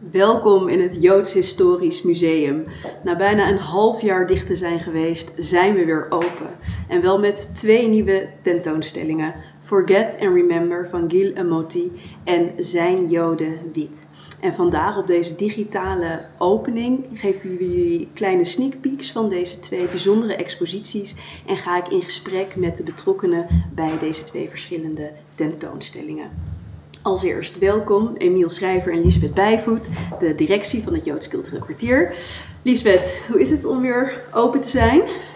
Welkom in het Joods Historisch Museum. Na bijna een half jaar dicht te zijn geweest, zijn we weer open. En wel met 2 nieuwe tentoonstellingen. Forget and Remember van Gil Emoty en Zijn Joden Wit. En vandaag op deze digitale opening geven we jullie kleine sneak peeks van deze 2 bijzondere exposities. En ga ik in gesprek met de betrokkenen bij deze 2 verschillende tentoonstellingen. Als eerst welkom Emiel Schrijver en Liesbeth Bijvoet, de directie van het Joods Cultureel Kwartier. Liesbeth, hoe is het om weer open te zijn?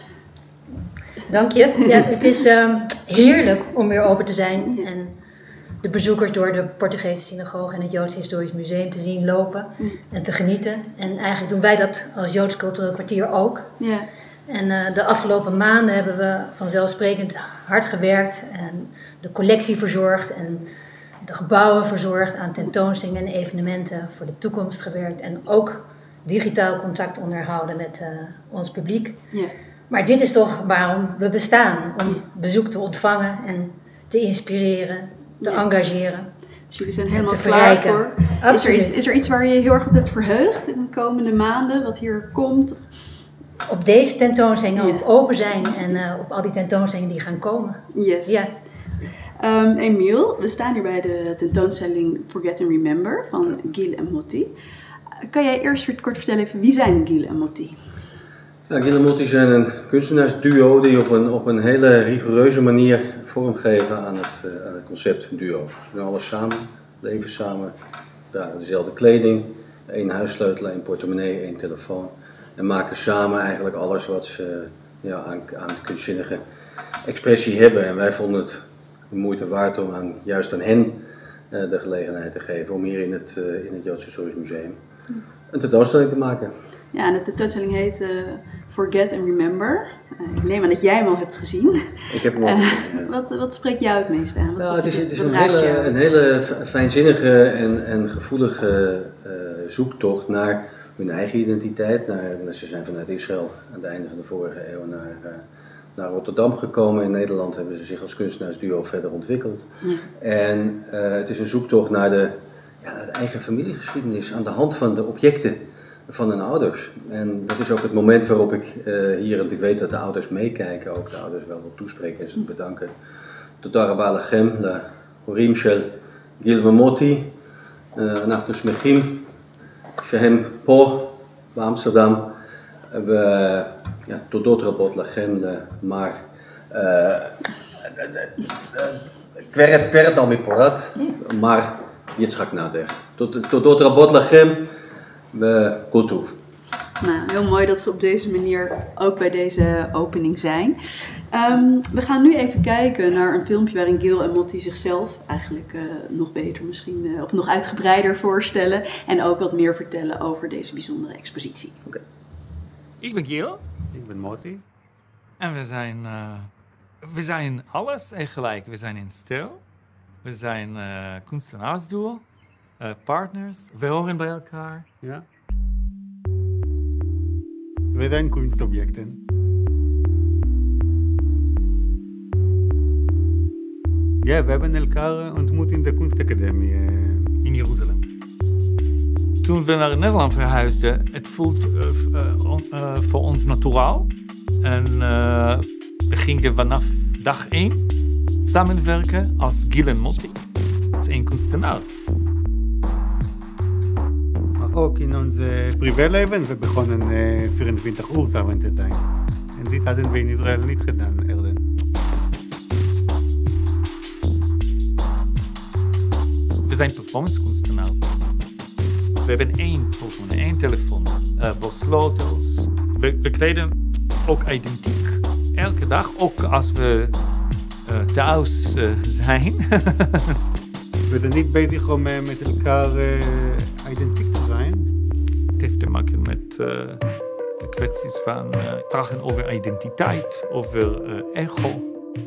Dank je. Ja, het is heerlijk om weer open te zijn en de bezoekers door de Portugese synagoge en het Joods Historisch Museum te zien lopen en te genieten. En eigenlijk doen wij dat als Joods Cultureel Kwartier ook. Ja. En de afgelopen maanden hebben we vanzelfsprekend hard gewerkt en de collectie verzorgd en de gebouwen verzorgd, aan tentoonstellingen en evenementen voor de toekomst gewerkt en ook digitaal contact onderhouden met ons publiek. Ja. Maar dit is toch waarom we bestaan, om bezoek te ontvangen en te inspireren, te engageren. Dus jullie zijn helemaal klaar voor. Is er iets waar je je heel erg op hebt verheugd in de komende maanden, wat hier komt? Op deze tentoonstellingen ook open zijn en op al die tentoonstellingen die gaan komen. Yes. Ja. Emiel, we staan hier bij de tentoonstelling Forget and Remember van Gil Emoty. Kan jij eerst kort vertellen even, wie zijn Gil Emoty? Ja, Gil Emoty zijn een kunstenaarsduo die op een hele rigoureuze manier vormgeven aan het concept duo. Ze doen alles samen, leven samen, dragen dezelfde kleding, 1 huissleutel, 1 portemonnee, 1 telefoon. En maken samen eigenlijk alles wat ze aan de kunstzinnige expressie hebben. En wij vonden het de moeite waard om juist aan hen de gelegenheid te geven om hier in het Joods Historisch Museum een tentoonstelling te maken. Ja, en de tentoonstelling heet Forget and Remember. Ik neem aan dat jij hem al hebt gezien. Ik heb hem al gezien, ja. Wat spreekt jou het meest aan? Het is een hele fijnzinige en gevoelige zoektocht naar hun eigen identiteit. Ze zijn vanuit Israël aan het einde van de vorige eeuw naar Rotterdam gekomen. In Nederland hebben ze zich als kunstenaarsduo verder ontwikkeld. Ja. En het is een zoektocht naar de eigen familiegeschiedenis aan de hand van de objecten van hun ouders. En dat is ook het moment waarop ik hier, want ik weet dat de ouders meekijken, ook de ouders wel wil toespreken en ze bedanken. Tודה רבה לכם, להורים של גיל ומוטי, אנחנו שמחים שהם פה באמסטרדם, ותודות רבות לכם, maar תפארת נעמי פורת, maar יצחק נאדר. תודות רבות לכם. Goed toe. Nou, heel mooi dat ze op deze manier ook bij deze opening zijn. We gaan nu even kijken naar een filmpje waarin Gil Emoty zichzelf eigenlijk nog beter misschien, of nog uitgebreider voorstellen. En ook wat meer vertellen over deze bijzondere expositie. Okay. Ik ben Gil. Ik ben Moty. En we zijn alles eigenlijk. We zijn in stijl. We zijn kunstenaarsduo. Partners, we horen bij elkaar. Ja. We zijn kunstobjecten. Ja, we hebben elkaar ontmoet in de kunstacademie. In Jeruzalem. Toen we naar Nederland verhuisden, het voelt voor ons naturaal. En we gingen vanaf dag 1 samenwerken als Gil en Moty. Als 1 kunstenaar. Ook in ons privéleven, we begonnen 24 uur samen te zijn. En dit hadden we in Israël niet gedaan, Erden. We zijn performancekunstenaar. We hebben 1 portemonnee, 1 telefoon, borstlotels. We kleden ook identiek. Elke dag, ook als we thuis zijn. We zijn niet bezig om met elkaar identiek te zijn. Het heeft te maken met de kwesties van vragen over identiteit, over ego.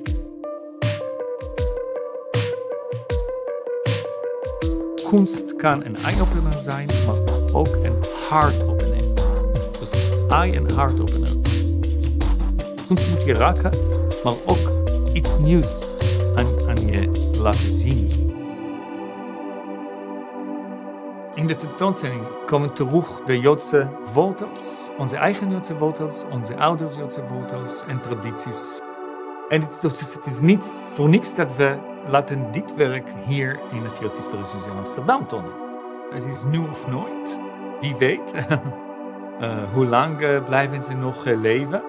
Kunst kan een eye-opener zijn, maar ook een heart-opener. Dus eye- en heart-opener. Kunst moet je raken, maar ook iets nieuws aan je laten zien. In de tentoonstelling komen terug de Joodse wortels, onze eigen Joodse wortels, onze ouders Joodse wortels en tradities. En het is niet voor niks dat we laten dit werk hier in het Joods Historisch Museum Amsterdam tonen. Het is nu of nooit, wie weet. Hoe lang blijven ze nog leven?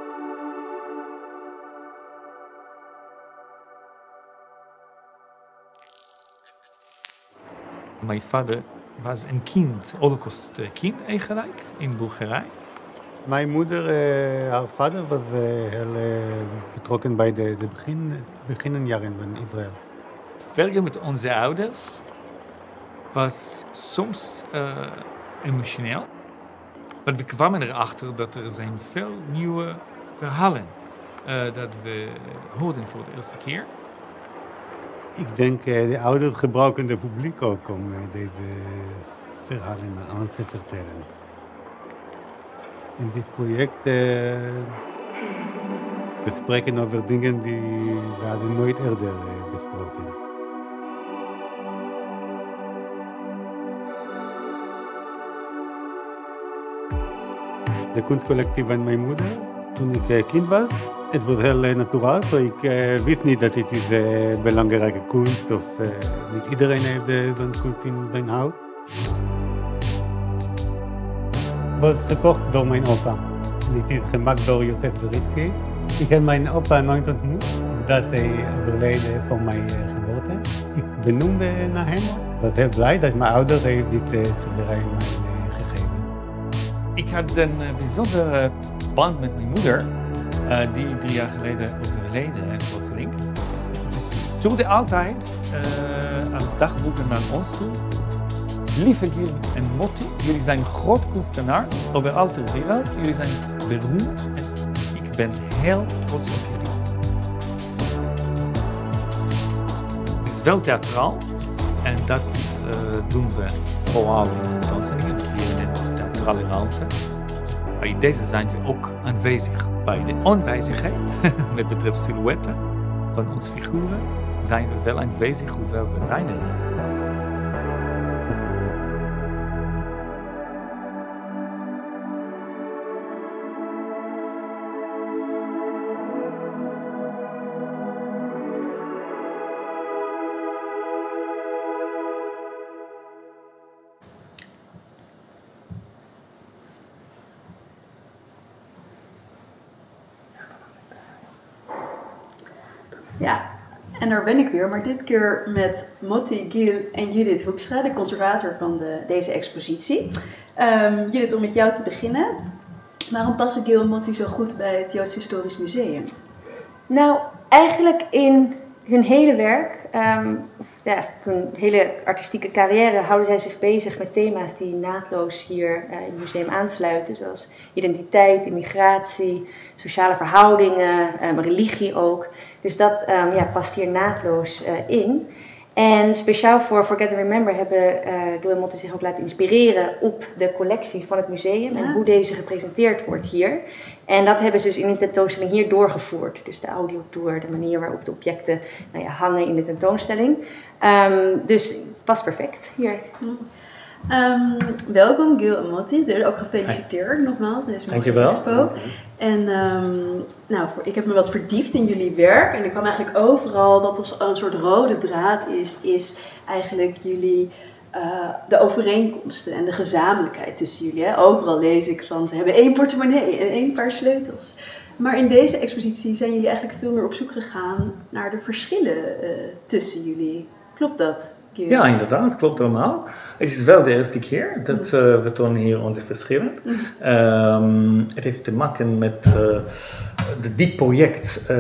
Mijn vader was een kind, Holocaust-kind eigenlijk, in Bulgarije. Mijn moeder, haar vader was heel betrokken bij de beginjaren van Israël. Werken met onze ouders was soms emotioneel. Maar we kwamen erachter dat er zijn veel nieuwe verhalen dat we hoorden voor de eerste keer. Ik denk de ouders gebruiken het publiek ook om deze verhalen aan ons te vertellen. In dit project bespreken over dingen die we hadden nooit eerder besproken. De kunstcollectie van mijn moeder, toen ik kind was, het was heel naturaal. So ik wist niet dat het is belangrijke kunst of niet iedereen heeft zo'n kunst in zijn huis. Het was gekocht door mijn opa. En het is gemaakt door Josef Zoritzky. Ik heb mijn opa nooit ontmoet, omdat hij overleden voor mijn geboorte. Ik benoemde naar hem. Ik was heel blij dat mijn ouders heeft dit schilderij mij gegeven. Ik had een bijzondere band met mijn moeder, die 3 jaar geleden overleden en plotseling. Ze stuurde altijd dagboeken naar ons toe. Lieve Gil en Motti, jullie zijn groot kunstenaars overal ter wereld. Jullie zijn beroemd en ik ben heel trots op jullie. Het is wel theatraal en dat doen we vooral in de tentoonstellingen, hier in de theatrale ruimte. Bij deze zijn we ook aanwezig bij de aanwezigheid, met betreft silhouetten van onze figuren, zijn we wel aanwezig, hoewel we zijn er niet. Ja, en daar ben ik weer, maar dit keer met Motti, Gil en Judith Hoekstra, de conservator van deze expositie. Judith, om met jou te beginnen. Waarom passen Gil en Motti zo goed bij het Joods Historisch Museum? Nou, eigenlijk in hun hele werk, hun hele artistieke carrière, houden zij zich bezig met thema's die naadloos hier in het museum aansluiten. Zoals identiteit, immigratie, sociale verhoudingen, religie ook. Dus dat past hier naadloos in. En speciaal voor Forget and Remember hebben Gil en Motti zich ook laten inspireren op de collectie van het museum en hoe deze gepresenteerd wordt hier. En dat hebben ze dus in de tentoonstelling hier doorgevoerd. Dus de audiotour, de manier waarop de objecten hangen in de tentoonstelling. Dus past perfect hier. Welkom Gil en Motti, ook gefeliciteerd nogmaals met deze mooie expo. En ik heb me wat verdiept in jullie werk en ik kwam eigenlijk overal, wat als een soort rode draad is eigenlijk jullie, de overeenkomsten en de gezamenlijkheid tussen jullie. Hè? Overal lees ik van, ze hebben 1 portemonnee en 1 paar sleutels. Maar in deze expositie zijn jullie eigenlijk veel meer op zoek gegaan naar de verschillen tussen jullie. Klopt dat? Ja, inderdaad, klopt allemaal. Het is wel de eerste keer dat we tonen hier onze verschillen. Het heeft te maken met dit project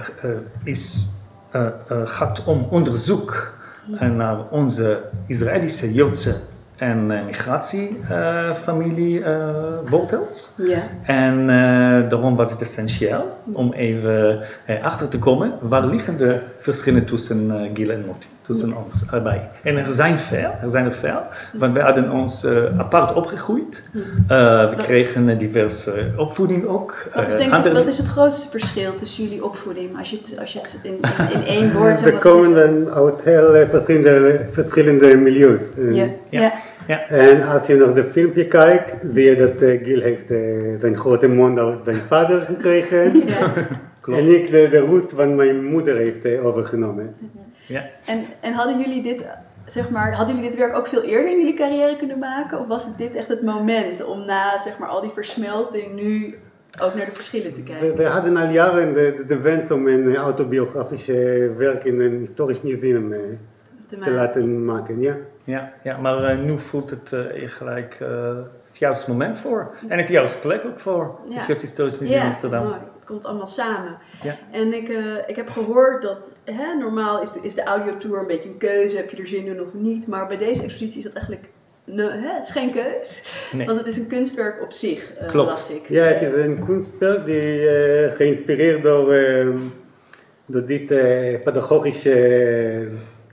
gaat om onderzoek naar onze Israëlische Joodse en migratiefamilie wortels. En daarom was het essentieel om even achter te komen waar liggen de verschillen tussen Gil en Motti, tussen ons allebei. En er zijn er veel, want we hadden ons apart opgegroeid. We kregen diverse opvoeding ook. Wat is het grootste verschil tussen jullie opvoeding, als je het in 1 woord zou moeten zeggen? We komen uit heel verschillende milieus. Ja. En als je naar de filmpje kijkt, zie je dat Gil heeft zijn grote mond uit zijn vader gekregen. Ja. En ik de roest van mijn moeder heeft overgenomen. Ja. En hadden jullie dit, zeg maar, hadden jullie dit werk ook veel eerder in jullie carrière kunnen maken? Of was het dit echt het moment om na, zeg maar, al die versmelting nu ook naar de verschillen te kijken? We hadden al jaren de wens om een autobiografisch werk in een historisch museum te laten maken. Ja, maar nu voelt het gelijk het juiste moment voor. En het juiste plek ook voor het Joods Historisch Museum in Amsterdam. Mooi. Het komt allemaal samen. Ja. En ik heb gehoord dat normaal is de audiotour een beetje een keuze, heb je er zin in of niet. Maar bij deze expositie is dat eigenlijk het is geen keus, want het is een kunstwerk op zich, las ik. Ja, het is een kunstwerk die geïnspireerd door dit pedagogische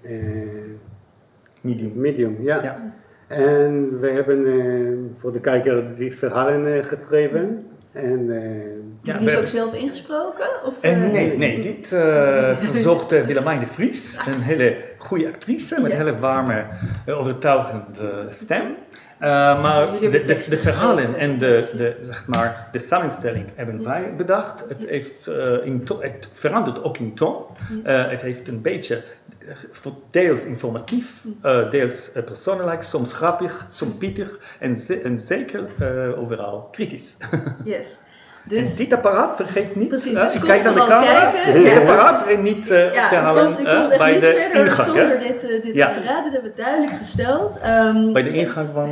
medium. Ja. En we hebben voor de kijker dit verhalen geschreven. En, hebben jullie ze ook zelf ingesproken? Of, nee, dit verzocht Willemijn de Vries, een hele goede actrice met een hele warme, overtuigende stem. Maar de verhalen en de samenstelling hebben wij bedacht. Het verandert ook in toon. Het heeft een beetje deels informatief, deels persoonlijk, soms grappig, soms pittig en zeker overal kritisch. Yes. Dus, en dit apparaat, vergeet niet, precies, dus ik kijk naar de camera, dit apparaat is niet te houden bij de ingang. Zonder dit apparaat, dit hebben we duidelijk gesteld. Bij de ingang van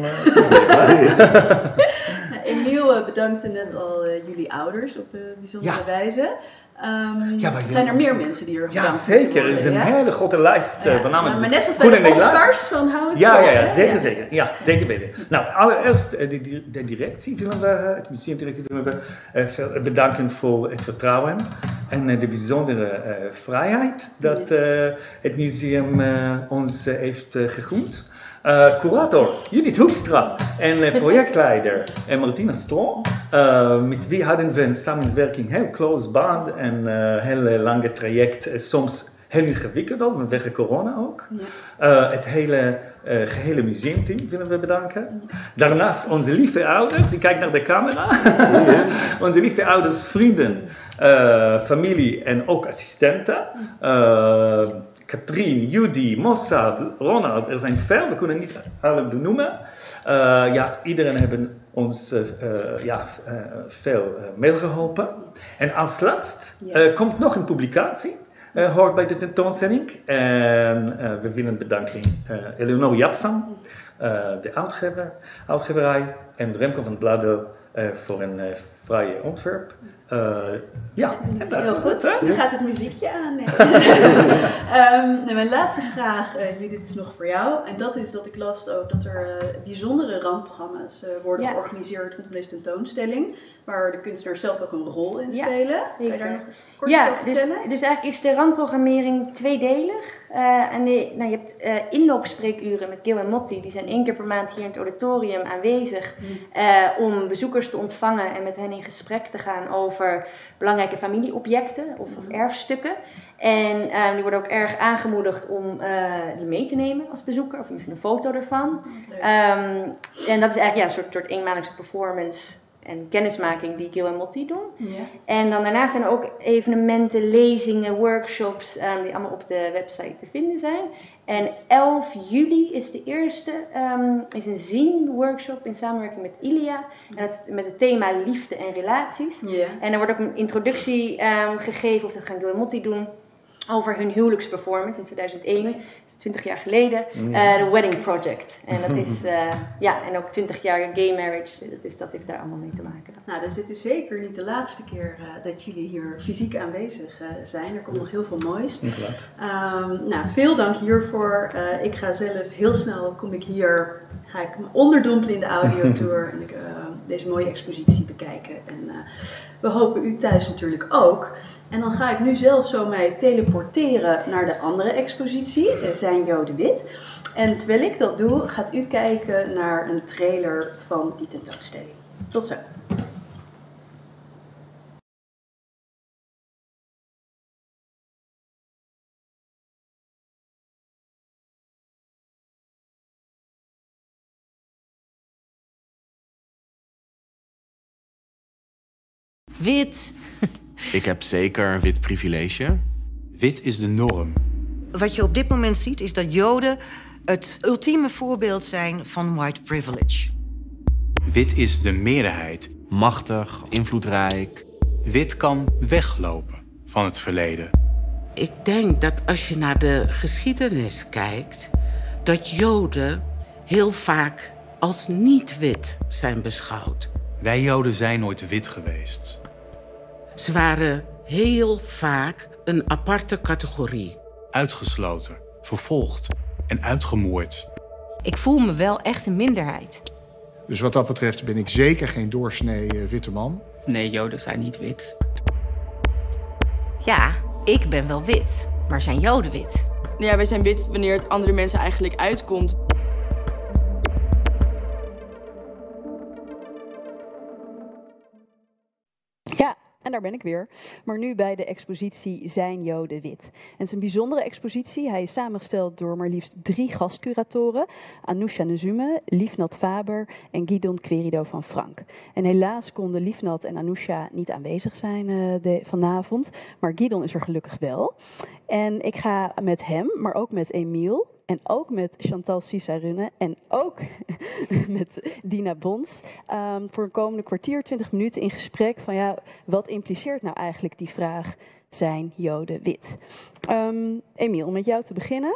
Emiel bedankte net al jullie ouders op bijzondere wijze. Zijn er meer mensen die er bedankt zeker. Er is een hele grote lijst. Maar net zoals bij de Oscars van Hou het Kort, zeker. Ja, zeker weten. Nou, allereerst de directie willen we, het museumdirectie willen we bedanken voor het vertrouwen en de bijzondere vrijheid dat het museum ons heeft gegund. Curator Judith Hoekstra en projectleider Martina Stroom, met wie hadden we een samenwerking, heel close band en heel lange traject, soms heel ingewikkeld ook, vanwege corona ook. Het gehele museumteam willen we bedanken. Daarnaast onze lieve ouders, ik kijk naar de camera, onze lieve ouders, vrienden, familie en ook assistenten. Katrien, Judy, Mossa, Ronald, er zijn veel, we kunnen niet alle benoemen. Iedereen heeft ons veel meegeholpen. En als laatst komt nog een publicatie, hoort bij de tentoonstelling. En we willen bedanken Eleonore Japsam, de uitgeverij, en Remco van Bladel voor een vrije ontwerp. Heel goed. Nu gaat het muziekje aan. Mijn laatste vraag, Judith, is nog voor jou. En dat is dat ik las ook dat er bijzondere randprogramma's worden georganiseerd rondom deze tentoonstelling. Waar de kunstenaars zelf ook een rol in spelen. Kan je daar nog kort iets over vertellen? Dus eigenlijk is de randprogrammering tweedelig. Je hebt inloopspreekuren met Gil en Motti. Die zijn 1 keer per maand hier in het auditorium aanwezig. Om bezoekers te ontvangen en met hen in gesprek te gaan over belangrijke familieobjecten of erfstukken. En die worden ook erg aangemoedigd om die mee te nemen als bezoeker, of misschien een foto ervan. En dat is eigenlijk een soort eenmaligse performance en kennismaking die Gil en Motti doen. Ja. En dan daarnaast zijn er ook evenementen, lezingen, workshops die allemaal op de website te vinden zijn. En 11 juli is de eerste, is een zine-workshop in samenwerking met Ilia. En met het thema liefde en relaties. Yeah. En er wordt ook een introductie gegeven, of dat gaan Gil en Motti doen, over hun huwelijksperformance in 2001, 20 jaar geleden, The Wedding Project. En dat is, en ook 20 jaar gay marriage, dus dat heeft daar allemaal mee te maken. Nou, dus dit is zeker niet de laatste keer dat jullie hier fysiek aanwezig zijn. Er komt nog heel veel moois. Veel dank hiervoor. Ik ga zelf heel snel, ga ik me onderdompelen in de audiotour en deze mooie expositie bekijken. En we hopen u thuis natuurlijk ook. En dan ga ik nu zelf zo mij teleporteren naar de andere expositie, Zijn Jo de Wit. En terwijl ik dat doe, gaat u kijken naar een trailer van die tentoonstelling. Tot zo. wit. Ik heb zeker wit privilege. Wit is de norm. Wat je op dit moment ziet is dat Joden het ultieme voorbeeld zijn van white privilege. Wit is de meerderheid. Machtig, invloedrijk. Wit kan weglopen van het verleden. Ik denk dat als je naar de geschiedenis kijkt, dat Joden heel vaak als niet-wit zijn beschouwd. Wij Joden zijn nooit wit geweest. Ze waren heel vaak een aparte categorie. Uitgesloten, vervolgd en uitgemoord. Ik voel me wel echt een minderheid. Dus wat dat betreft ben ik zeker geen doorsnee witte man. Nee, Joden zijn niet wit. Ja, ik ben wel wit, maar zijn Joden wit? Ja, wij zijn wit wanneer het andere mensen eigenlijk uitkomt. Ja, en daar ben ik weer. Maar nu bij de expositie Zijn Joden wit? En het is een bijzondere expositie. Hij is samengesteld door maar liefst 3 gastcuratoren. Anousha Nezume, Liefnat Faber en Gidon Querido van Frank. En helaas konden Liefnat en Anousha niet aanwezig zijn vanavond. Maar Gidon is er gelukkig wel. En ik ga met hem, maar ook met Emiel... En ook met Chantal Cissarunne en ook met Dina Bons voor een komende kwartier, 20 minuten in gesprek van ja, wat impliceert nou eigenlijk die vraag, zijn Joden wit? Emiel, om met jou te beginnen.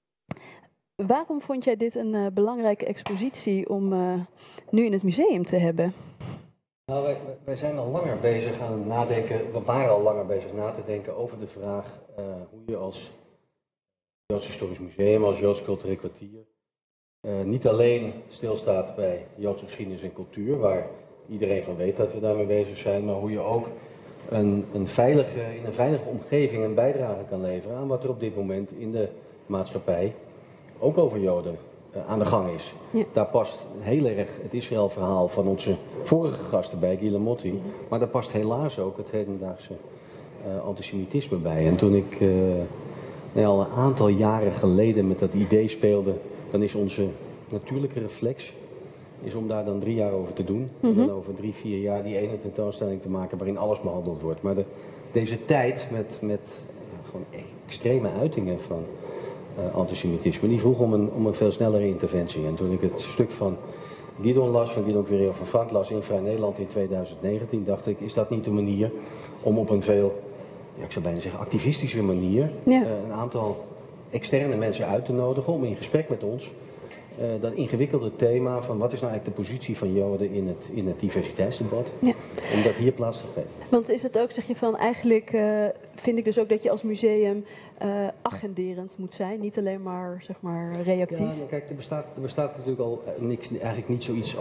Waarom vond jij dit een belangrijke expositie om nu in het museum te hebben? Nou, wij zijn al langer bezig aan het nadenken, we waren al langer bezig na te denken over de vraag hoe je als Joods Historisch Museum, als Joods Cultureel Kwartier, niet alleen stilstaat bij Joodse geschiedenis en cultuur, waar iedereen van weet dat we daarmee bezig zijn, maar hoe je ook in een veilige omgeving een bijdrage kan leveren aan wat er op dit moment in de maatschappij, ook over Joden, aan de gang is. Ja. Daar past heel erg het Israël-verhaal van onze vorige gasten bij, Gila Motti, maar daar past helaas ook het hedendaagse antisemitisme bij. En toen ik al een aantal jaren geleden met dat idee speelde, dan is onze natuurlijke reflex om daar dan 3 jaar over te doen. En dan over 3, 4 jaar die ene tentoonstelling te maken waarin alles behandeld wordt. Maar deze tijd met gewoon extreme uitingen van antisemitisme, die vroeg om een veel snellere interventie. En toen ik het stuk van Gidon las, van Gidon Querido van Frank las in Vrij Nederland in 2019, dacht ik, is dat niet de manier om op een veel, ik zou bijna zeggen, activistische manier een aantal externe mensen uit te nodigen om in gesprek met ons dat ingewikkelde thema van wat is nou eigenlijk de positie van Joden in het diversiteitsdebat, om dat hier plaats te geven. Want is het ook, zeg je van, eigenlijk vind ik dus ook dat je als museum agenderend moet zijn, niet alleen maar, zeg maar, reactief? Ja, nou, kijk, er bestaat natuurlijk al eigenlijk niet zoiets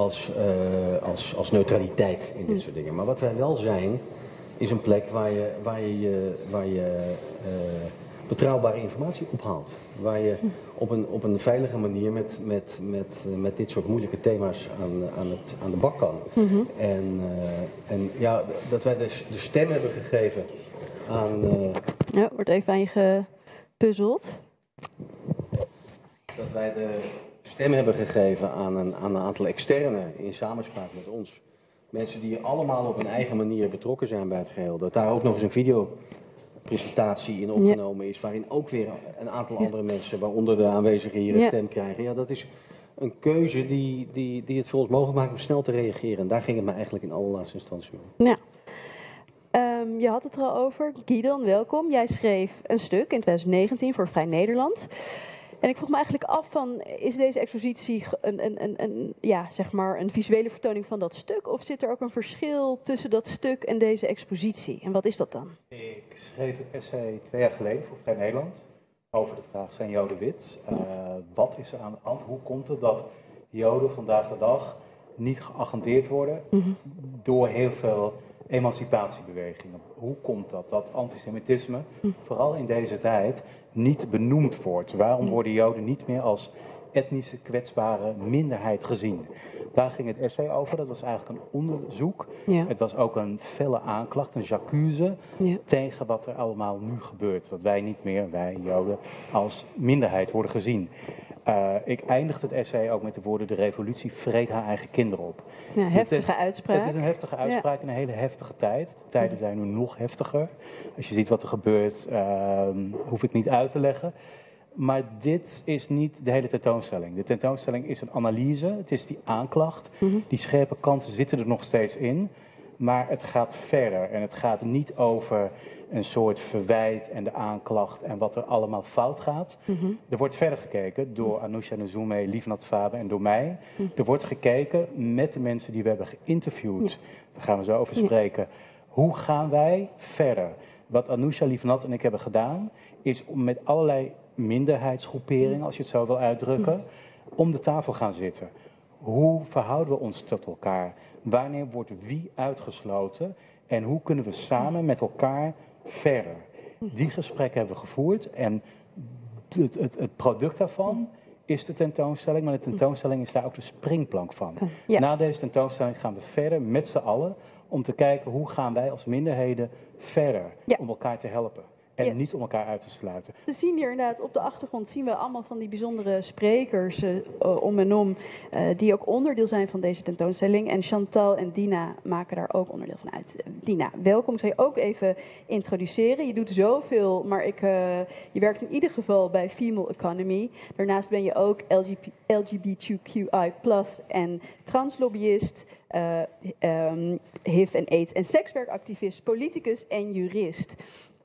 als neutraliteit in dit soort dingen. Maar wat wij wel zijn, is een plek waar je betrouwbare informatie ophaalt. Waar je op een veilige manier met dit soort moeilijke thema's aan de bak kan. En ja, dat wij de stem hebben gegeven aan... Ja, wordt even aan je gepuzzeld. Dat wij de stem hebben gegeven aan een aantal externen in samenspraak met ons. Mensen die allemaal op hun eigen manier betrokken zijn bij het geheel. Dat daar ook nog eens een videopresentatie in opgenomen is, waarin ook weer een aantal andere mensen, waaronder de aanwezigen hier, een stem krijgen. Ja, dat is een keuze die het voor ons mogelijk maakt om snel te reageren. En daar ging het me eigenlijk in allerlaatste instantie om. Ja. Je had het er al over. Gidon, welkom. Jij schreef een stuk in 2019 voor Vrij Nederland. En ik vroeg me eigenlijk af van, is deze expositie een visuele vertoning van dat stuk? Of zit er ook een verschil tussen dat stuk en deze expositie? En wat is dat dan? Ik schreef het essay 2 jaar geleden voor Vrij Nederland over de vraag, zijn Joden wit? Wat is er aan de hand? Hoe komt het dat Joden vandaag de dag niet geagendeerd worden door heel veel emancipatiebewegingen? Hoe komt dat antisemitisme, vooral in deze tijd, niet benoemd wordt? Waarom worden Joden niet meer als etnische kwetsbare minderheid gezien? Daar ging het essay over. Dat was eigenlijk een onderzoek. Ja. Het was ook een felle aanklacht, een j'accuse tegen wat er allemaal nu gebeurt. Dat wij niet meer, wij Joden, als minderheid worden gezien. Ik eindigde het essay ook met de woorden: de revolutie vreet haar eigen kinderen op. Ja, heftige uitspraak. Het is een heftige uitspraak in een hele heftige tijd. De tijden zijn nu nog heftiger. Als je ziet wat er gebeurt, hoef ik niet uit te leggen. Maar dit is niet de hele tentoonstelling. De tentoonstelling is een analyse, het is die aanklacht. Die scherpe kanten zitten er nog steeds in. Maar het gaat verder en het gaat niet over een soort verwijt en de aanklacht en wat er allemaal fout gaat. Er wordt verder gekeken door Anousha Nzume, Liefnat Faber en door mij. Er wordt gekeken met de mensen die we hebben geïnterviewd. Daar gaan we zo over spreken. Hoe gaan wij verder? Wat Anousha, Liefnat en ik hebben gedaan, is om met allerlei minderheidsgroeperingen, als je het zo wil uitdrukken, om de tafel gaan zitten. Hoe verhouden we ons tot elkaar? Wanneer wordt wie uitgesloten? En hoe kunnen we samen met elkaar verder? Die gesprekken hebben we gevoerd en het product daarvan is de tentoonstelling, maar de tentoonstelling is daar ook de springplank van. Ja. Na deze tentoonstelling gaan we verder met z'n allen om te kijken hoe gaan wij als minderheden verder om elkaar te helpen. En niet om elkaar uit te sluiten. We zien hier inderdaad op de achtergrond zien we allemaal van die bijzondere sprekers om en om. Die ook onderdeel zijn van deze tentoonstelling. En Chantal en Dina maken daar ook onderdeel van uit. Dina, welkom. Ik zal je ook even introduceren. Je doet zoveel, maar je werkt in ieder geval bij Female Economy. Daarnaast ben je ook LGBTQI+ en translobbyist. HIV en AIDS en sekswerkactivist, politicus en jurist.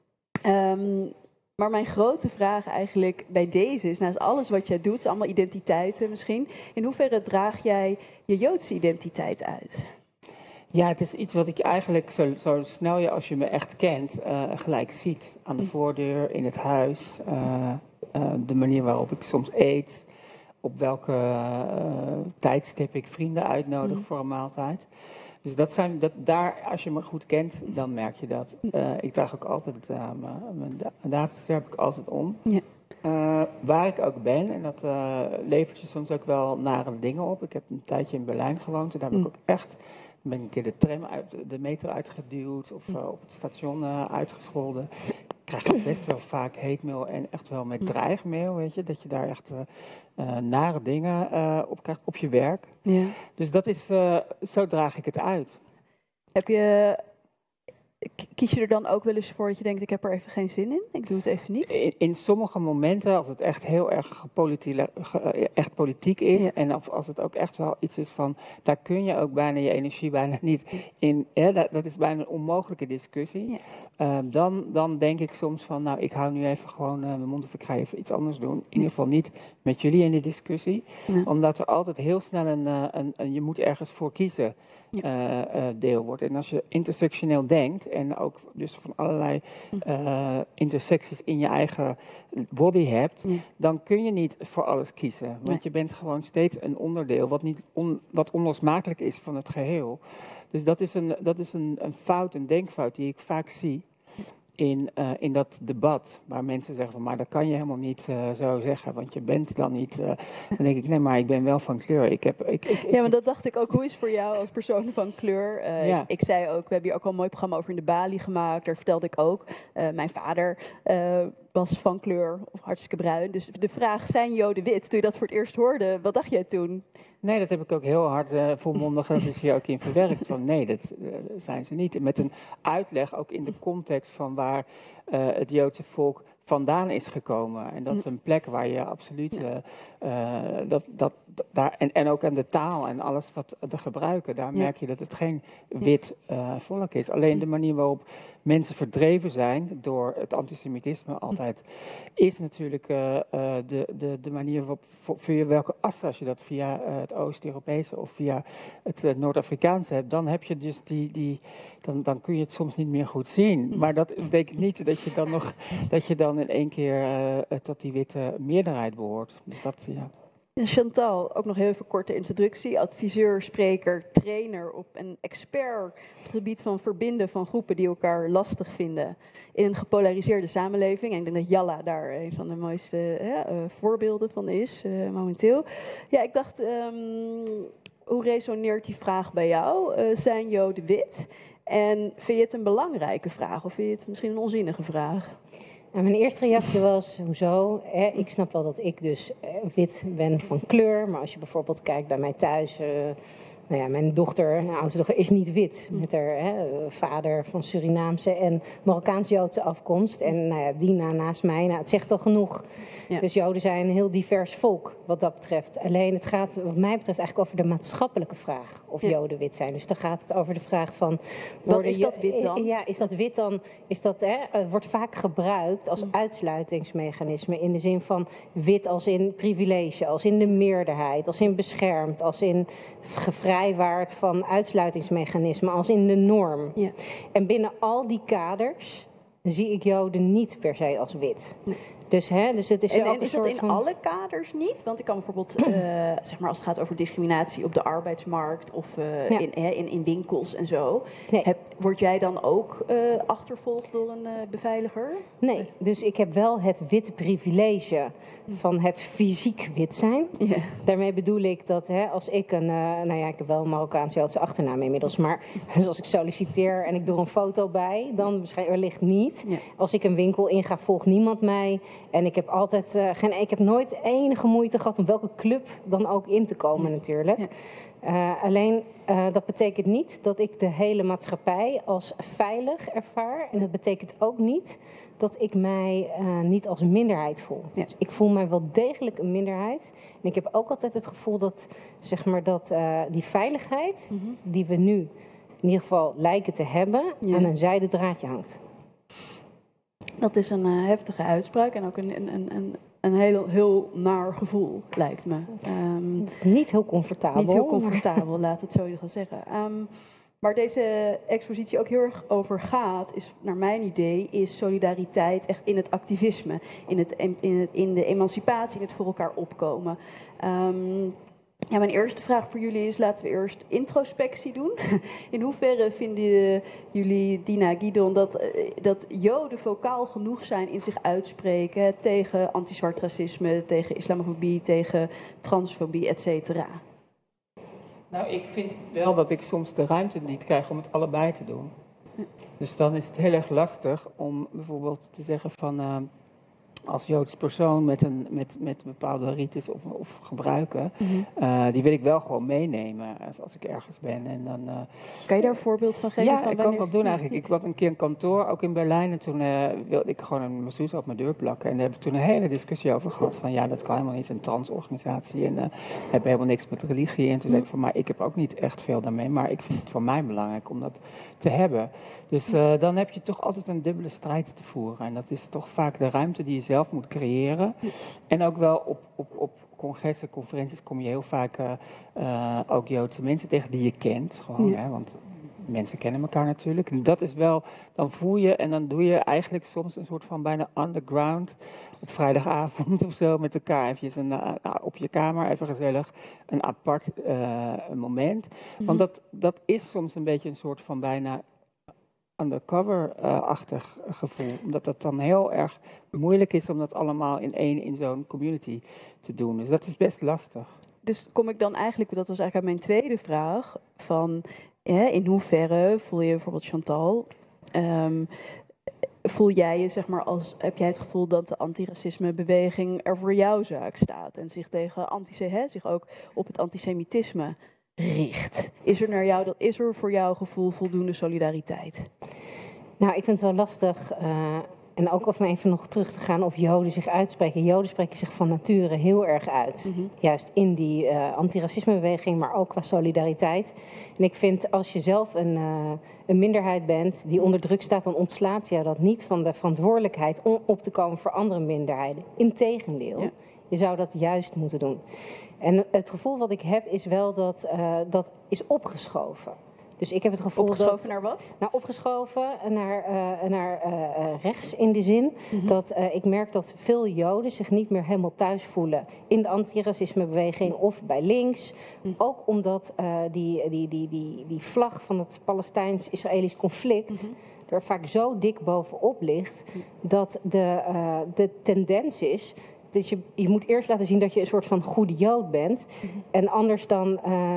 Maar mijn grote vraag eigenlijk bij deze is, naast alles wat jij doet, allemaal identiteiten misschien, in hoeverre draag jij je Joodse identiteit uit? Ja, het is iets wat ik eigenlijk zo snel als je me echt kent, gelijk ziet. Aan de voordeur, in het huis, de manier waarop ik soms eet, op welke tijdstip ik vrienden uitnodig voor een maaltijd. Dus daar, als je me goed kent, dan merk je dat. Ik draag ook altijd mijn Davidster heb ik altijd om. Ja. Waar ik ook ben, en dat levert je soms ook wel nare dingen op. Ik heb een tijdje in Berlijn gewoond en daar heb ik ook echt, ben ik een keer de metro uitgeduwd of op het station uitgescholden. Ik krijg ook best wel vaak hate mail en echt wel met dreigmail, weet je. Dat je daar echt nare dingen op krijgt op je werk. Ja. Dus dat is, zo draag ik het uit. Kies je er dan ook wel eens voor dat je denkt, ik heb er even geen zin in? Ik doe het even niet? In sommige momenten, als het echt heel erg echt politiek is en als het ook echt wel iets is van, daar kun je ook bijna je energie bijna niet in, dat is bijna een onmogelijke discussie. Ja. Dan denk ik soms van, nou, ik hou nu even gewoon mijn mond of ik ga even iets anders doen. In ieder geval niet met jullie in de discussie. Ja. Omdat er altijd heel snel een je moet ergens voor kiezen deel wordt. En als je intersectioneel denkt en ook dus van allerlei intersecties in je eigen body hebt, dan kun je niet voor alles kiezen. Want je bent gewoon steeds een onderdeel wat onlosmakelijk is van het geheel. Dus dat is een fout, een denkfout die ik vaak zie in dat debat. Waar mensen zeggen van, maar dat kan je helemaal niet zo zeggen, want je bent dan niet. Dan denk ik, nee, maar ik ben wel van kleur. Ja, maar dat dacht ik ook. Hoe is het voor jou als persoon van kleur? Ik zei ook, we hebben hier ook al een mooi programma over in de Bali gemaakt. Daar vertelde ik ook, mijn vader was van kleur, of hartstikke bruin. Dus de vraag, zijn Joden wit? Toen je dat voor het eerst hoorde, wat dacht jij toen? Nee, dat heb ik ook heel hard volmondig, dat is hier ook in verwerkt. Van nee, dat zijn ze niet. Met een uitleg ook in de context van waar het Joodse volk vandaan is gekomen. En dat is een plek waar je absoluut daar en ook aan de taal en alles wat we gebruiken, daar merk je dat het geen wit volk is. Alleen de manier waarop mensen verdreven zijn door het antisemitisme altijd, is natuurlijk de manier waarop, via welke as, als je dat via het Oost-Europese of via het Noord-Afrikaanse hebt, dan heb je dus dan kun je het soms niet meer goed zien. Maar dat betekent niet dat je dan in één keer tot die witte meerderheid behoort. Dus dat, ja. Chantal, ook nog heel even korte introductie. Adviseur, spreker, trainer en expert op het gebied van verbinden van groepen die elkaar lastig vinden in een gepolariseerde samenleving. En ik denk dat Jalla daar een van de mooiste voorbeelden van is momenteel. Ja, ik dacht, hoe resoneert die vraag bij jou? Zijn Joden wit? En vind je het een belangrijke vraag of vind je het misschien een onzinnige vraag? En mijn eerste reactie was, hoezo? Ik snap wel dat ik dus wit ben van kleur, maar als je bijvoorbeeld kijkt bij mij thuis... mijn dochter, mijn oudste dochter, is niet wit. Met haar vader van Surinaamse en Marokkaans-Joodse afkomst. En Dina naast mij, het zegt al genoeg. Ja. Dus Joden zijn een heel divers volk wat dat betreft. Alleen het gaat wat mij betreft eigenlijk over de maatschappelijke vraag of Joden wit zijn. Dus dan gaat het over de vraag van... Wat is dat wit dan? Ja, is dat wit dan? Wordt vaak gebruikt als uitsluitingsmechanisme in de zin van wit als in privilege, als in de meerderheid, als in beschermd, als in gevrijwaard van uitsluitingsmechanismen, als in de norm. Ja. En binnen al die kaders zie ik Joden niet per se als wit. Nee. Dus het is en is dat in alle kaders niet? Want ik kan bijvoorbeeld, zeg maar als het gaat over discriminatie op de arbeidsmarkt of in winkels en zo. Nee. Word jij dan ook achtervolgd door een beveiliger? Nee, dus ik heb wel het witte privilege van het fysiek wit zijn. Yeah. Daarmee bedoel ik dat als ik ik heb wel een Marokkaanse achternaam inmiddels, maar dus als ik solliciteer en ik doe een foto bij, dan wellicht niet. Yeah. Als ik een winkel inga, volgt niemand mij. En ik heb altijd ik heb nooit enige moeite gehad om welke club dan ook in te komen natuurlijk. Ja. Alleen dat betekent niet dat ik de hele maatschappij als veilig ervaar. En dat betekent ook niet dat ik mij niet als minderheid voel. Ja. Dus ik voel mij wel degelijk een minderheid. En ik heb ook altijd het gevoel dat, zeg maar, dat die veiligheid die we nu in ieder geval lijken te hebben, aan een zijden draadje hangt. Dat is een heftige uitspraak en ook een heel naar gevoel, lijkt me. Niet heel comfortabel. Niet heel comfortabel, laat het zo gaan zeggen. Waar deze expositie ook heel erg over gaat, is naar mijn idee, is solidariteit echt in het activisme, in de emancipatie, in het voor elkaar opkomen. Mijn eerste vraag voor jullie is, laten we eerst introspectie doen. In hoeverre vinden jullie, Dina, Gidon, dat Joden vocaal genoeg zijn in zich uitspreken tegen anti-zwart racisme, tegen islamofobie, tegen transfobie, et cetera? Nou, ik vind wel dat ik soms de ruimte niet krijg om het allebei te doen. Dus dan is het heel erg lastig om bijvoorbeeld te zeggen van... als Joods persoon met bepaalde rites of gebruiken, die wil ik wel gewoon meenemen als ik ergens ben. En dan, kan je daar een voorbeeld van geven? Ja, ik kan wat doen eigenlijk. Ik had een keer een kantoor, ook in Berlijn, en toen wilde ik gewoon een masseuse op mijn deur plakken. En daar hebben we toen een hele discussie over gehad van dat kan helemaal niet, een transorganisatie en hebben helemaal niks met religie. En toen zei ik van, maar ik heb ook niet echt veel daarmee, maar ik vind het voor mij belangrijk om dat te hebben. Dus dan heb je toch altijd een dubbele strijd te voeren. En dat is toch vaak de ruimte die je zelf moet creëren. En ook wel op congressen, conferenties kom je heel vaak ook Joodse mensen tegen die je kent. Gewoon, want mensen kennen elkaar natuurlijk. En dat is wel, dan voel je en dan doe je eigenlijk soms een soort van bijna underground op vrijdagavond of zo met elkaar eventjes op je kamer, even gezellig, een apart moment. Want dat is soms een beetje een soort van bijna undercover-achtig gevoel. Omdat het dan heel erg moeilijk is om dat allemaal in zo'n community te doen. Dus dat is best lastig. Dus kom ik dan eigenlijk, dat was eigenlijk mijn tweede vraag, van in hoeverre voel je bijvoorbeeld Chantal, voel jij je, zeg maar, heb jij het gevoel dat de antiracismebeweging er voor jouw zaak staat en zich tegen zich ook op het antisemitisme richt? Is er voor jouw gevoel voldoende solidariteit? Nou, ik vind het wel lastig. En ook om even nog terug te gaan of Joden zich uitspreken. Joden spreken zich van nature heel erg uit. Juist in die antiracismebeweging, maar ook qua solidariteit. En ik vind als je zelf een minderheid bent die onder druk staat, dan ontslaat je dat niet van de verantwoordelijkheid om op te komen voor andere minderheden. Integendeel. Ja. Je zou dat juist moeten doen. En het gevoel wat ik heb is wel dat is opgeschoven. Dus ik heb het gevoel opgeschoven naar wat? Nou, opgeschoven naar rechts in de zin dat ik merk dat veel Joden zich niet meer helemaal thuis voelen in de antiracismebeweging of bij links. Ook omdat die vlag van het Palestijns-Israëlisch conflict er vaak zo dik bovenop ligt dat de tendens is. Dus je moet eerst laten zien dat je een soort van goede Jood bent. En anders dan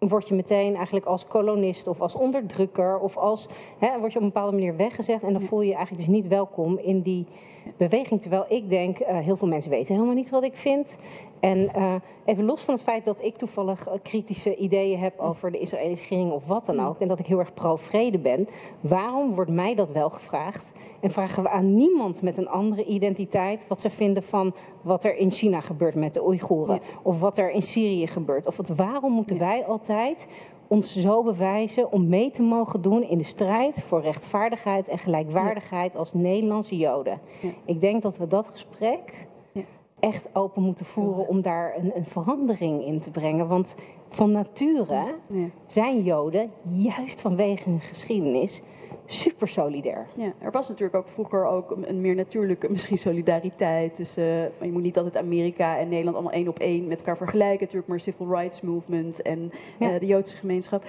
word je meteen eigenlijk als kolonist of als onderdrukker of als, word je op een bepaalde manier weggezegd en dan voel je je eigenlijk dus niet welkom in die beweging. Terwijl ik denk, heel veel mensen weten helemaal niet wat ik vind. En even los van het feit dat ik toevallig kritische ideeën heb over de Israëlische regering of wat dan ook, en dat ik heel erg pro-vrede ben, waarom wordt mij dat wel gevraagd? En vragen we aan niemand met een andere identiteit wat ze vinden van wat er in China gebeurt met de Oeigoeren. Ja. Of wat er in Syrië gebeurt. Of waarom moeten wij altijd ons zo bewijzen om mee te mogen doen in de strijd voor rechtvaardigheid en gelijkwaardigheid als Nederlandse Joden. Ja. Ik denk dat we dat gesprek echt open moeten voeren om daar een verandering in te brengen. Want van nature zijn Joden, juist vanwege hun geschiedenis, super solidair. Ja, er was natuurlijk ook vroeger ook een meer natuurlijke misschien solidariteit tussen, je moet niet altijd Amerika en Nederland allemaal 1 op 1 met elkaar vergelijken, natuurlijk, maar civil rights movement en de Joodse gemeenschap.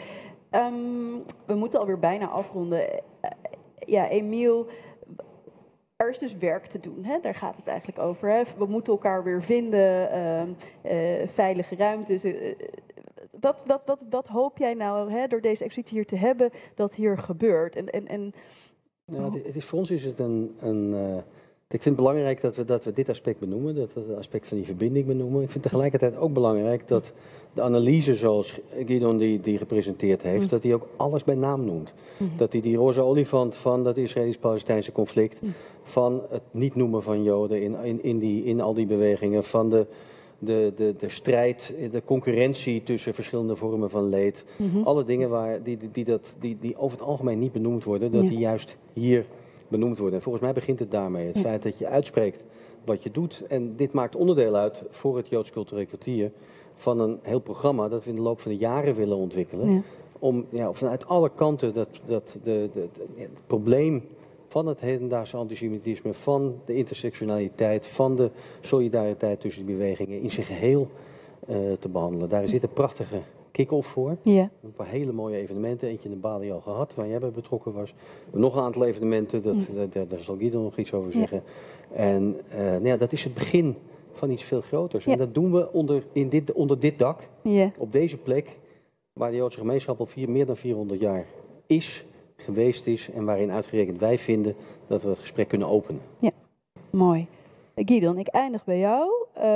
We moeten alweer bijna afronden. Emiel, er is dus werk te doen, hè? Daar gaat het eigenlijk over. Hè? We moeten elkaar weer vinden, veilige ruimtes. Wat hoop jij nou, hè, door deze expositie hier te hebben, dat hier gebeurt? Het is, voor ons is het ik vind het belangrijk dat we dit aspect benoemen, dat we het aspect van die verbinding benoemen. Ik vind tegelijkertijd ook belangrijk dat de analyse zoals Gideon die gepresenteerd heeft, dat hij ook alles bij naam noemt. Dat hij die roze olifant van dat Israëlisch-Palestijnse conflict, van het niet noemen van Joden in al die bewegingen, van de strijd, de concurrentie tussen verschillende vormen van leed. Alle dingen die over het algemeen niet benoemd worden, dat die juist hier benoemd worden. En volgens mij begint het daarmee. Het feit dat je uitspreekt wat je doet. En dit maakt onderdeel uit voor het Joods Cultureel Kwartier van een heel programma dat we in de loop van de jaren willen ontwikkelen. Ja. Om vanuit alle kanten het probleem van het hedendaagse antisemitisme, van de intersectionaliteit, van de solidariteit tussen de bewegingen in zijn geheel te behandelen. Daar zit een prachtige kick-off voor. Ja. Een paar hele mooie evenementen. Eentje in de Bali al gehad, waar jij bij betrokken was. Nog een aantal evenementen, daar zal Guido nog iets over zeggen. Ja. En dat is het begin van iets veel groters. Ja. En dat doen we onder dit dak, op deze plek, waar de Joodse gemeenschap al meer dan 400 jaar geweest is en waarin uitgerekend wij vinden dat we het gesprek kunnen openen. Ja, mooi. Gideon, ik eindig bij jou.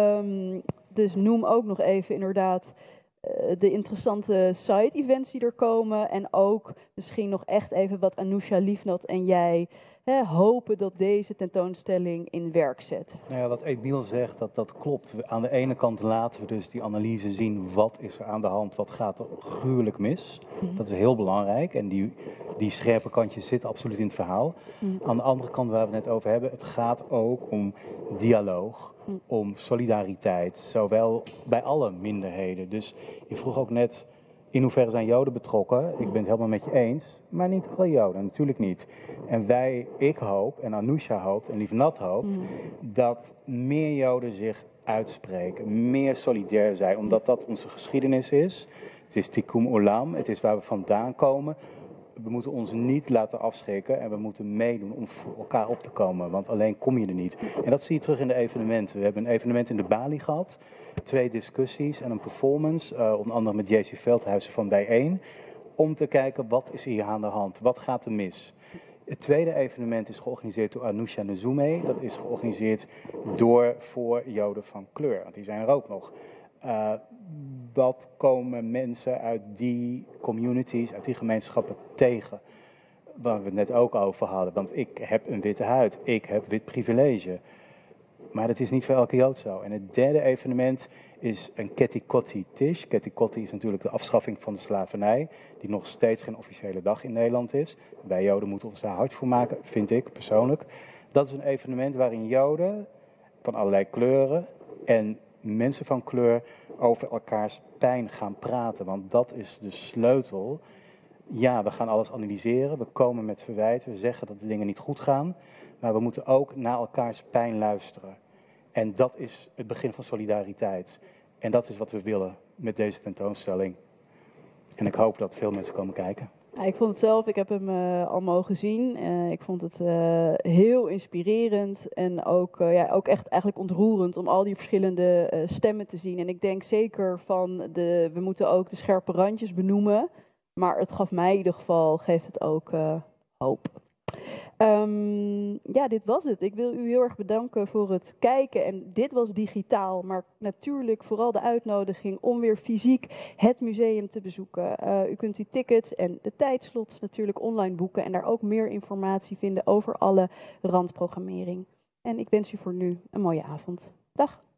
Dus noem ook nog even inderdaad de interessante side-events die er komen en ook misschien nog echt even wat Anousha Liefnat en jij hopen dat deze tentoonstelling in werk zet. Nou ja, wat Emiel zegt, dat klopt. Aan de ene kant laten we dus die analyse zien, wat is er aan de hand, wat gaat er gruwelijk mis. Dat is heel belangrijk en die scherpe kantjes zitten absoluut in het verhaal. Aan de andere kant, waar we het net over hebben, het gaat ook om dialoog, om solidariteit, zowel bij alle minderheden. Dus je vroeg ook net, in hoeverre zijn Joden betrokken? Ik ben het helemaal met je eens, maar niet alle Joden, natuurlijk niet. En ik hoop, en Anousha hoopt, en Liefnat hoopt, dat meer Joden zich uitspreken, meer solidair zijn, omdat dat onze geschiedenis is. Het is Tikkun Olam, het is waar we vandaan komen. We moeten ons niet laten afschrikken en we moeten meedoen om voor elkaar op te komen, want alleen kom je er niet. En dat zie je terug in de evenementen. We hebben een evenement in de Bali gehad, 2 discussies en een performance, onder andere met JC Veldhuizen van Bijeen, om te kijken wat is hier aan de hand, wat gaat er mis. Het tweede evenement is georganiseerd door Anousha Nzume. Dat is georganiseerd voor Joden van kleur, want die zijn er ook nog. Wat komen mensen uit die communities, uit die gemeenschappen tegen? Waar we het net ook over hadden. Want ik heb een witte huid, ik heb wit privilege. Maar dat is niet voor elke Jood zo. En het derde evenement is een Ketikoti Tish. Ketikoti is natuurlijk de afschaffing van de slavernij, die nog steeds geen officiële dag in Nederland is. Wij Joden moeten ons daar hard voor maken, vind ik persoonlijk. Dat is een evenement waarin Joden van allerlei kleuren en mensen van kleur over elkaars pijn gaan praten. Want dat is de sleutel. Ja, we gaan alles analyseren, we komen met verwijten, we zeggen dat de dingen niet goed gaan. Maar we moeten ook naar elkaars pijn luisteren. En dat is het begin van solidariteit. En dat is wat we willen met deze tentoonstelling. En ik hoop dat veel mensen komen kijken. Ik vond het zelf, ik heb hem al mogen zien. Ik vond het heel inspirerend en ook echt eigenlijk ontroerend om al die verschillende stemmen te zien. En ik denk zeker we moeten ook de scherpe randjes benoemen. Maar het gaf mij in ieder geval, geeft het ook hoop. Dit was het. Ik wil u heel erg bedanken voor het kijken. En dit was digitaal, maar natuurlijk vooral de uitnodiging om weer fysiek het museum te bezoeken. U kunt uw tickets en de tijdslots natuurlijk online boeken en daar ook meer informatie vinden over alle randprogrammering. En ik wens u voor nu een mooie avond. Dag!